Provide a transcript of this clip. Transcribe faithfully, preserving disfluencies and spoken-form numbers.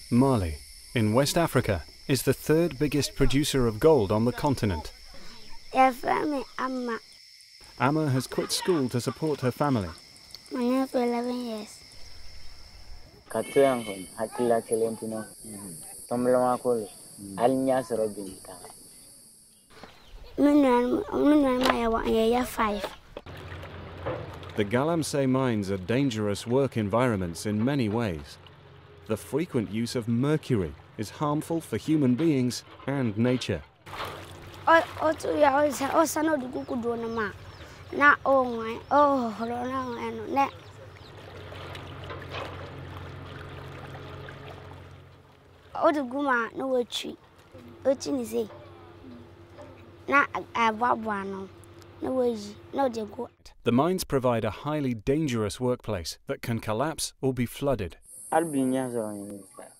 Mali, in West Africa, is the third biggest producer of gold on the continent. Amma. Amma has quit school to support her family. My name is eleven years. Five. The Galamsey mines are dangerous work environments in many ways. The frequent use of mercury is harmful for human beings and nature. The mines provide a highly dangerous workplace that can collapse or be flooded.